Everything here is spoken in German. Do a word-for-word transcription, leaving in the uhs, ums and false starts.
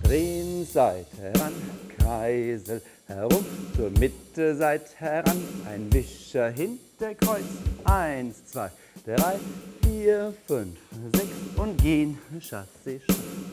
drehen, Seite ran, Kreisel herum, zur Mitte, Seite heran, ein Wischer Hinterkreuz, eins, zwei, drei, vier, fünf, sechs und gehen, Chassé, Chassé.